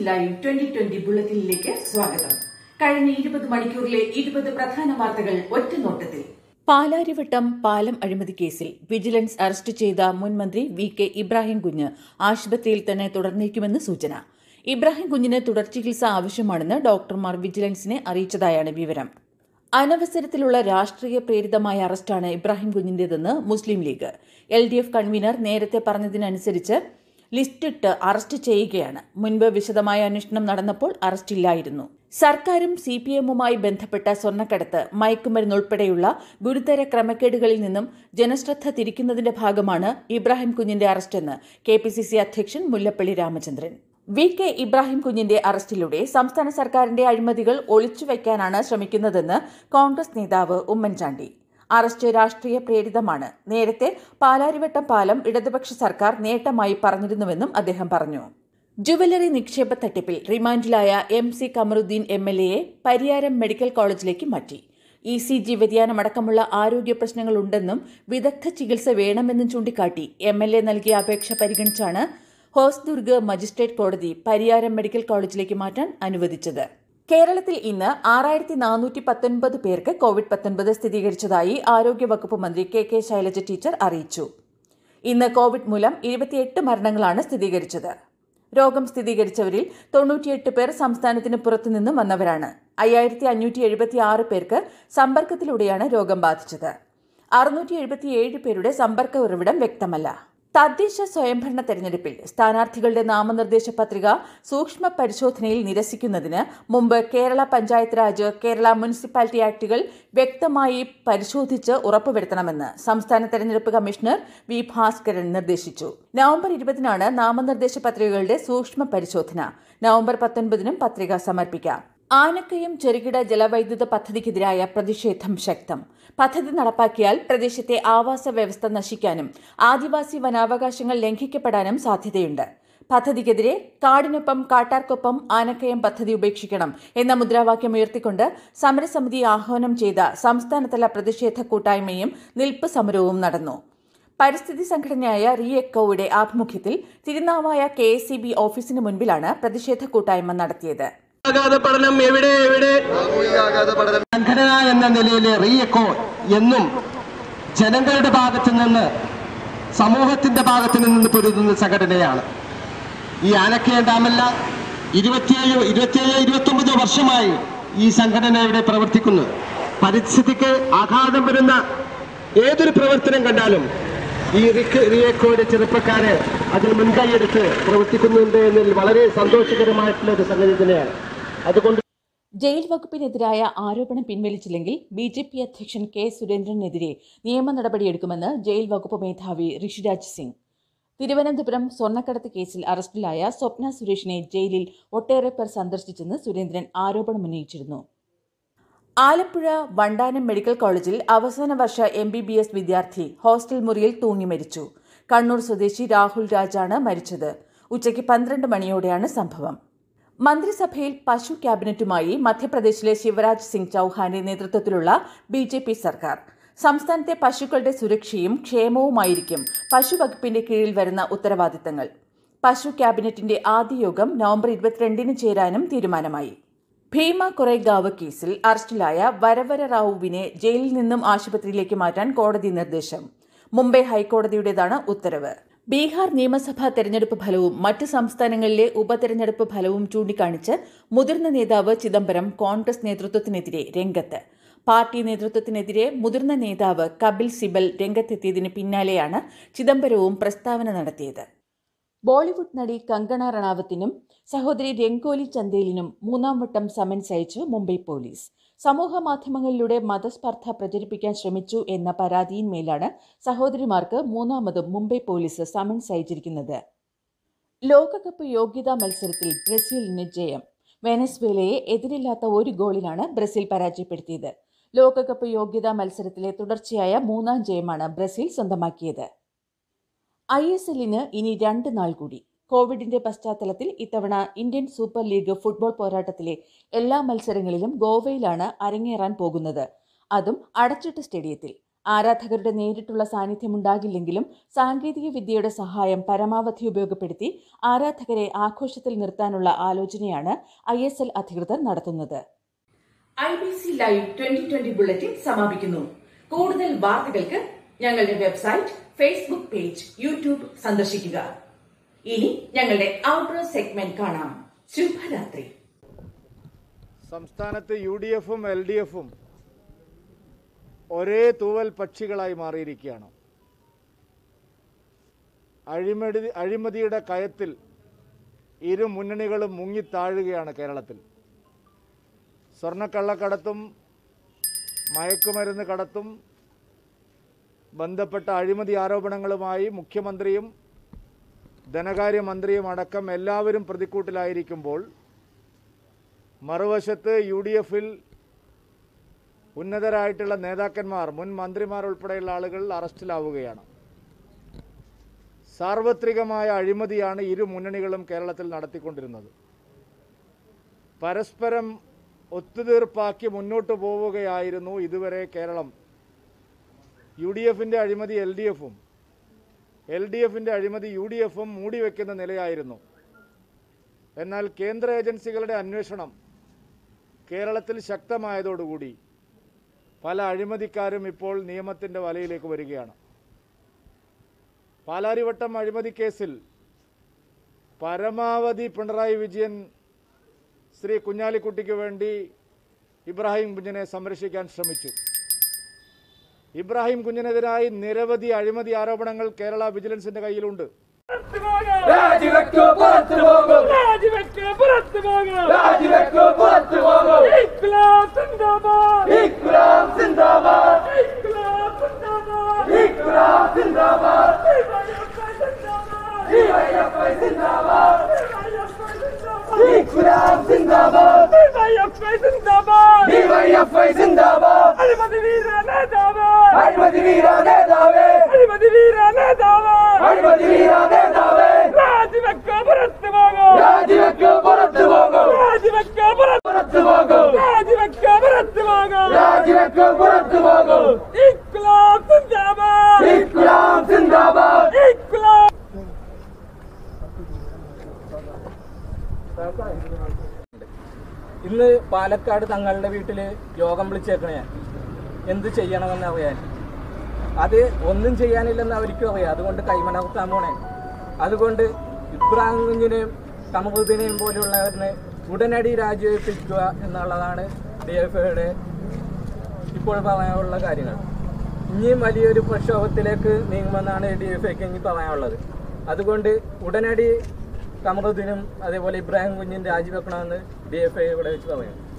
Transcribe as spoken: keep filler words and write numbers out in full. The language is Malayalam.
ലൈവ് ട്വന്റി ട്വന്റി ബുള്ളറ്റിനിലേക്ക് സ്വാഗതം. കഴിഞ്ഞ ഇരുപത് മണിക്കൂറിലെ ഇരുപത് പ്രധാന വാർത്തകൾ ഒറ്റനോട്ടത്തിൽ. പാലാരിവട്ടം പാലം അഴിമതി കേസിൽ വിജിലൻസ് അറസ്റ്റ് ചെയ്ത മുൻ മന്ത്രി വി കെ ഇബ്രാഹിം കുഞ്ഞ് ആശുപത്രിയിൽ തന്നെ തുടർന്നേക്കുമെന്ന് സൂചന. ഇബ്രാഹിം കുഞ്ഞിന് തുടർ ചികിത്സ ആവശ്യമാണെന്ന് ഡോക്ടർമാർ വിജിലൻസിനെ അറിയിച്ചതായാണ് വിവരം. അനവസരത്തിലുള്ള രാഷ്ട്രീയ പ്രേരിതമായ അറസ്റ്റാണ് ഇബ്രാഹിം കുഞ്ഞിന്റേതെന്ന് Muslim League. L D F convener നേരത്തെ പറഞ്ഞതിനനുസരിച്ച് ലിസ്റ്റിട്ട് അറസ്റ്റ് ചെയ്യുകയാണ്. മുൻപ് വിശദമായ അന്വേഷണം നടന്നപ്പോൾ അറസ്റ്റില്ലായിരുന്നു. സർക്കാരും സി പി എമ്മുമായി ബന്ധപ്പെട്ട സ്വർണ്ണക്കടത്ത്, മയക്കുമരുന്ന് ഉൾപ്പെടെയുള്ള ഗുരുതര ക്രമക്കേടുകളിൽ നിന്നും ജനശ്രദ്ധ തിരിക്കുന്നതിന്റെ ഭാഗമാണ് ഇബ്രാഹിം കുഞ്ഞിന്റെ അറസ്റ്റെന്ന് കെ പി സി സി അധ്യക്ഷൻ മുല്ലപ്പള്ളി രാമചന്ദ്രൻ. വി കെ ഇബ്രാഹിം കുഞ്ഞിന്റെ അറസ്റ്റിലൂടെ സംസ്ഥാന സർക്കാരിന്റെ അഴിമതികൾ ഒളിച്ചുവെക്കാനാണ് ശ്രമിക്കുന്നതെന്ന് കോൺഗ്രസ് നേതാവ് ഉമ്മൻചാണ്ടി. അറസ്റ്റ് രാഷ്ട്രീയ പ്രേരിതമാണ്. നേരത്തെ പാലാരിവട്ടം പാലം ഇടതുപക്ഷ സർക്കാർ നേട്ടമായി പറഞ്ഞിരുന്നുവെന്നും അദ്ദേഹം പറഞ്ഞു. ജുവലറി നിക്ഷേപ തട്ടിപ്പിൽ റിമാൻഡിലായ M C Kamaruddin M L എയെ പരിയാരം മെഡിക്കൽ കോളേജിലേക്ക് മാറ്റി. ഇ സി ജി വ്യതിയാനമടക്കമുള്ള ആരോഗ്യ പ്രശ്നങ്ങളുണ്ടെന്നും വിദഗ്ധ ചികിത്സ വേണമെന്നും ചൂണ്ടിക്കാട്ടി എം എൽ എ നൽകിയ അപേക്ഷ പരിഗണിച്ചാണ് ഹോസ്ദുർഗ് മജിസ്ട്രേറ്റ് കോടതി പരിയാരം മെഡിക്കൽ കോളേജിലേക്ക് മാറ്റാൻ അനുവദിച്ചത്. കേരളത്തിൽ ഇന്ന് ആറായിരത്തി നാനൂറ്റി പത്തൊൻപത് പേർക്ക് കോവിഡ് പത്തൊൻപത് സ്ഥിരീകരിച്ചതായി ആരോഗ്യവകുപ്പ് മന്ത്രി കെ കെ ശൈലജ ടീച്ചർ അറിയിച്ചു. ഇന്ന് കോവിഡ് മൂലം ഇരുപത്തിയെട്ട് മരണങ്ങളാണ് സ്ഥിരീകരിച്ചത്. രോഗം സ്ഥിരീകരിച്ചവരിൽ തൊണ്ണൂറ്റിയെട്ട് പേർ സംസ്ഥാനത്തിന് പുറത്തുനിന്നും വന്നവരാണ്. അയ്യായിരത്തി അഞ്ഞൂറ്റി എഴുപത്തി ആറ് പേർക്ക് സമ്പർക്കത്തിലൂടെയാണ് രോഗം ബാധിച്ചത്. അറുന്നൂറ്റി എഴുപത്തിയേഴ് പേരുടെ സമ്പർക്ക ഉറവിടം വ്യക്തമല്ല. തദ്ദേശ സ്വയംഭരണ തെരഞ്ഞെടുപ്പിൽ സ്ഥാനാർത്ഥികളുടെ നാമനിർദ്ദേശ പത്രിക സൂക്ഷ്മ പരിശോധനയിൽ നിരസിക്കുന്നതിന് മുമ്പ് കേരള പഞ്ചായത്ത് രാജ്, കേരള മുനിസിപ്പാലിറ്റി ആക്ടുകൾ വ്യക്തമായി പരിശോധിച്ച് ഉറപ്പുവരുത്തണമെന്ന് സംസ്ഥാന തെരഞ്ഞെടുപ്പ് കമ്മീഷണർ വി ഭാസ്കരൻ നിർദ്ദേശിച്ചു. നവംബർ ഇരുപതിനാണ് നാമനിർദ്ദേശ പത്രികകളുടെ സൂക്ഷ്മ പരിശോധന. നവംബർ പത്തൊൻപതിനും പത്രിക സമർപ്പിക്കാം. ആനക്കയം ചെറുകിട ജലവൈദ്യുത പദ്ധതിക്കെതിരായ പ്രതിഷേധം ശക്തം. പദ്ധതി നടപ്പാക്കിയാൽ പ്രദേശത്തെ ആവാസ വ്യവസ്ഥ നശിക്കാനും ആദിവാസി വനാവകാശങ്ങൾ ലംഘിക്കപ്പെടാനും സാധ്യതയുണ്ട്. പദ്ധതിക്കെതിരെ കാടിനൊപ്പം കാട്ടാർക്കൊപ്പം ആനക്കയം പദ്ധതി ഉപേക്ഷിക്കണം എന്ന മുദ്രാവാക്യം ഉയർത്തിക്കൊണ്ട് സമരസമിതി ആഹ്വാനം ചെയ്ത സംസ്ഥാനതല പ്രതിഷേധ കൂട്ടായ്മയും നിൽപ്പ് സമരവും നടന്നു. പരിസ്ഥിതി സംഘടനയായ റീ എക്കോയുടെ ആഭിമുഖ്യത്തിൽ Tirunavaya K S E B ഓഫീസിന് മുൻപിലാണ് പ്രതിഷേധ കൂട്ടായ്മ നടത്തിയത്. പഠനം എവിടെ എവിടെ സംഘടന എന്ന നിലയിൽ റീ എക്കോ എന്നും ജനങ്ങളുടെ ഭാഗത്തു നിന്ന്, സമൂഹത്തിന്റെ ഭാഗത്തു നിന്ന് പൊരുതുന്ന സംഘടനയാണ്. ഈ ആനക്കയം ഡാമല്ല, ഇരുപത്തിയേഴ് ഇരുപത്തിയേഴ് ഇരുപത്തി ഒമ്പത് വർഷമായി ഈ സംഘടന ഇവിടെ പ്രവർത്തിക്കുന്നു. പരിസ്ഥിതിക്ക് ആഘാതം വരുന്ന ഏതൊരു പ്രവർത്തനം കണ്ടാലും ഈ റീ എക്കോയുടെ ചെറുപ്പക്കാര് അതിൽ മുൻകൈയെടുത്ത് പ്രവർത്തിക്കുന്നുണ്ട് എന്നതിൽ വളരെ സന്തോഷകരമായിട്ടുള്ള ഒരു സംഗതി തന്നെയാണ്. അതുകൊണ്ട് ജയിൽ വകുപ്പിനെതിരായ ആരോപണം പിൻവലിച്ചില്ലെങ്കിൽ ബി ജെ പി അധ്യക്ഷൻ കെ സുരേന്ദ്രനെതിരെ നിയമ നടപടിയെടുക്കുമെന്ന് ജയിൽ വകുപ്പ് മേധാവി ഋഷിരാജ് സിംഗ്. തിരുവനന്തപുരം സ്വർണ്ണക്കടത്ത് കേസിൽ അറസ്റ്റിലായ സ്വപ്ന സുരേഷിനെ ജയിലിൽ ഒട്ടേറെ പേർ സന്ദർശിച്ചെന്ന് സുരേന്ദ്രൻ ആരോപണമുന്നയിച്ചിരുന്നു. ആലപ്പുഴ വണ്ടാനം മെഡിക്കൽ കോളേജിൽ അവസാന വർഷ എം ബി ബി എസ് വിദ്യാർത്ഥി ഹോസ്റ്റൽ മുറിയിൽ തൂങ്ങി മരിച്ചു. കണ്ണൂർ സ്വദേശി രാഹുൽ രാജാണ് മരിച്ചത്. ഉച്ചയ്ക്ക് പന്ത്രണ്ട് മണിയോടെയാണ് സംഭവം. മന്ത്രിസഭയിൽ പശു ക്യാബിനറ്റുമായി മധ്യപ്രദേശിലെ ശിവരാജ് സിംഗ് ചൌഹാന്റെ നേതൃത്വത്തിലുള്ള ബി ജെ പി സർക്കാർ. സംസ്ഥാനത്തെ പശുക്കളുടെ സുരക്ഷയും ക്ഷേമവുമായിരിക്കും പശു വകുപ്പിന്റെ കീഴിൽ വരുന്ന ഉത്തരവാദിത്തങ്ങൾ. പശു ക്യാബിനറ്റിന്റെ ആദ്യ യോഗം നവംബർ ഇരുപത്തിരണ്ടിന് ചേരാനും തീരുമാനമായി. ഭീമ കൊറേഗാവ് കേസിൽ അറസ്റ്റിലായ വരവര റാവുവിനെ ജയിലിൽ നിന്നും ആശുപത്രിയിലേക്ക് മാറ്റാൻ കോടതി നിർദ്ദേശം. മുംബൈ ഹൈക്കോടതിയുടേതാണ് ഉത്തരവ്. ബീഹാർ നിയമസഭാ തെരഞ്ഞെടുപ്പ് ഫലവും മറ്റ് സംസ്ഥാനങ്ങളിലെ ഉപതെരഞ്ഞെടുപ്പ് ഫലവും ചൂണ്ടിക്കാണിച്ച് മുതിർന്ന നേതാവ് ചിദംബരം കോൺഗ്രസ് നേതൃത്വത്തിനെതിരെ രംഗത്ത്. പാർട്ടി നേതൃത്വത്തിനെതിരെ മുതിർന്ന നേതാവ് കപിൽ സിബൽ രംഗത്തെത്തിയതിന് പിന്നാലെയാണ് ചിദംബരവും പ്രസ്താവന നടത്തിയത്. ബോളിവുഡ് നടി കങ്കണ റണാവത്തിനും സഹോദരി രംഗോലി ചന്ദേലിനും മൂന്നാം വട്ടം സമൻസ് അയച്ചു മുംബൈ പോലീസ്. സമൂഹ മാധ്യമങ്ങളിലൂടെ മതസ്പർദ്ധ പ്രചരിപ്പിക്കാൻ ശ്രമിച്ചു എന്ന പരാതിയിന്മേലാണ് സഹോദരിമാർക്ക് മൂന്നാമതും മുംബൈ പോലീസ് സമൻസ് അയച്ചിരിക്കുന്നത്. ലോകകപ്പ് യോഗ്യതാ മത്സരത്തിൽ ബ്രസീലിന് ജയം. വെനസ്വേലയെ എതിരില്ലാത്ത ഒരു ഗോളിനാണ് ബ്രസീൽ പരാജയപ്പെടുത്തിയത്. ലോകകപ്പ് യോഗ്യതാ മത്സരത്തിലെ തുടർച്ചയായ മൂന്നാം ജയമാണ് ബ്രസീൽ സ്വന്തമാക്കിയത്. ഐ എസ് എല്ലിന് ഇനി രണ്ട് നാൾ കൂടി. കോവിഡിന്റെ പശ്ചാത്തലത്തിൽ ഇത്തവണ ഇന്ത്യൻ സൂപ്പർ ലീഗ് ഫുട്ബോൾ പോരാട്ടത്തിലെ എല്ലാ മത്സരങ്ങളിലും ഗോവയിലാണ് അരങ്ങേറാൻ പോകുന്നത്. അതും അടച്ചിട്ട സ്റ്റേഡിയത്തിൽ. ആരാധകരുടെ നേരിട്ടുള്ള സാന്നിധ്യമുണ്ടാകില്ലെങ്കിലും സാങ്കേതിക വിദ്യയുടെ സഹായം പരമാവധി ഉപയോഗപ്പെടുത്തി ആരാധകരെ ആഘോഷത്തിൽ നിർത്താനുള്ള ആലോചനയാണ് ഐ എസ് എൽ അധികൃതർ നടത്തുന്നത്. I B C live twenty twenty bulletin സമാപിക്കുന്നു. കൂടുതൽ വാർത്തകൾക്ക് ഞങ്ങളുടെ വെബ്സൈറ്റ്, ഫേസ്ബുക്ക് പേജ്, യൂട്യൂബ് സന്ദർശിക്കുക. ഇനി ഞങ്ങളുടെ ഔട്ട്ഡോർ സെഗ്മെന്റ് കാണാം. ശുഭരാത്രി. സംസ്ഥാനത്ത് യു ഡി എഫും എൽ ഡി എഫും ഒരേ തൂവൽ പക്ഷികളായി മാറിയിരിക്കുകയാണ്. അഴിമതി അഴിമതിയുടെ കയത്തിൽ ഇരു മുന്നണികളും മുങ്ങിത്താഴുകയാണ് കേരളത്തിൽ. സ്വർണ്ണക്കള്ളക്കടത്തും മയക്കുമരുന്ന് കടത്തും ബന്ധപ്പെട്ട അഴിമതി ആരോപണങ്ങളുമായി മുഖ്യമന്ത്രിയും ധനകാര്യമന്ത്രിയും അടക്കം എല്ലാവരും പ്രതിക്കൂട്ടിലായിരിക്കുമ്പോൾ മറുവശത്ത് യു ഡി എഫിൽ ഉന്നതരായിട്ടുള്ള നേതാക്കന്മാർ, മുൻ മന്ത്രിമാർ ഉൾപ്പെടെയുള്ള ആളുകൾ അറസ്റ്റിലാവുകയാണ്. സാർവത്രികമായ അഴിമതിയാണ് ഇരു മുന്നണികളും കേരളത്തിൽ നടത്തിക്കൊണ്ടിരുന്നത്. പരസ്പരം ഒത്തുതീർപ്പാക്കി മുന്നോട്ട് പോവുകയായിരുന്നു ഇതുവരെ കേരളം. യു ഡി എഫിൻ്റെ അഴിമതി എൽ ഡി എഫും എൽ ഡി എഫിൻ്റെ അഴിമതി യു ഡി എഫും മൂടിവെക്കുന്ന നിലയായിരുന്നു. എന്നാൽ കേന്ദ്ര ഏജൻസികളുടെ അന്വേഷണം കേരളത്തിൽ ശക്തമായതോടുകൂടി പല അഴിമതിക്കാരും ഇപ്പോൾ നിയമത്തിൻ്റെ വലയിലേക്ക് വരികയാണ്. പാലാരിവട്ടം അഴിമതി കേസിൽ പരമാവധി പിണറായി വിജയൻ ശ്രീ കുഞ്ഞാലിക്കുട്ടിക്ക് വേണ്ടി ഇബ്രാഹിം കുഞ്ഞിനെ സംരക്ഷിക്കാൻ ശ്രമിച്ചു. ഇബ്രാഹിം കുഞ്ഞിനെതിരായി നിരവധി അഴിമതി ആരോപണങ്ങൾ കേരള വിജിലൻസിന്റെ കയ്യിലുണ്ട്. രാജിവെക്കൂ, പുറത്തു പോകും. രാജിവെക്കൂ, പുറത്തു പോകും. രാജിവെക്കൂ, പുറത്തു പോകും. ഇൻക്ലാബ് സിന്ദാബാദ്. ഇൻക്ലാബ് സിന്ദാബാദ്. ഇൻക്ലാബ് സിന്ദാബാദ്. ഇൻക്ലാബ് സിന്ദാബാദ്. ഡിവൈഎഫ്ഐ സിന്ദാബാദ്. ഇൻക്ലാബ് സിന്ദാബാദ്. ഡിവൈഎഫ്ഐ സിന്ദാബാദ്. ഡിവൈഎഫ്ഐ സിന്ദാബാദ്. അഴിമതി വീര നേതാവ്. അഴിമതി വീര നേതാവ്. അഴിമതി വീര നേതാവ്. അഴിമതി വീര നേതാവ്. രാജിവെക്കൂ, പുറത്തു പോകും. രാജിവെക്കൂ, പുറത്തു പോകും. രാജിവെക്കൂ, പുറത്തു പോകും. രാജിവെക്കൂ, പുറത്തു പോകും. രാജിവെക്കൂ, പുറത്തു പോകും. ഇൻക്ലാബ് സിന്ദാബാദ്. ഇൻക്ലാബ് സിന്ദാബാദ്. ഇൻക്ലാബ്. ഇന്ന് പാലക്കാട് തങ്ങളുടെ വീട്ടിൽ യോഗം വിളിച്ചേക്കണേ എന്ത് ചെയ്യണമെന്ന് അറിയാൻ. അത് ഒന്നും ചെയ്യാനില്ലെന്ന് അവർക്കും അറിയാം. അതുകൊണ്ട് കൈമണർത്താൻ പോണേ. അതുകൊണ്ട് ഇബ്രാഹിം കുഞ്ഞിനെയും കമറുദ്ദീനെയും പോലെയുള്ളവരിനെ ഉടനടി രാജിവെപ്പിക്കുക എന്നുള്ളതാണ് ഡി എഫ് ഐയുടെ ഇപ്പോൾ പറയാനുള്ള കാര്യങ്ങൾ. ഇനിയും വലിയൊരു പ്രക്ഷോഭത്തിലേക്ക് നീങ്ങുമെന്നാണ് ഡി എഫ് ഐക്ക് ഇനി പറയാനുള്ളത്. അതുകൊണ്ട് ഉടനടി കമറുദ്ദീനും അതേപോലെ ഇബ്രാഹിം കുഞ്ഞിനും രാജിവെക്കണമെന്ന് ഡി എഫ് ഐ ഇവിടെ വെച്ച് പറയുന്നു.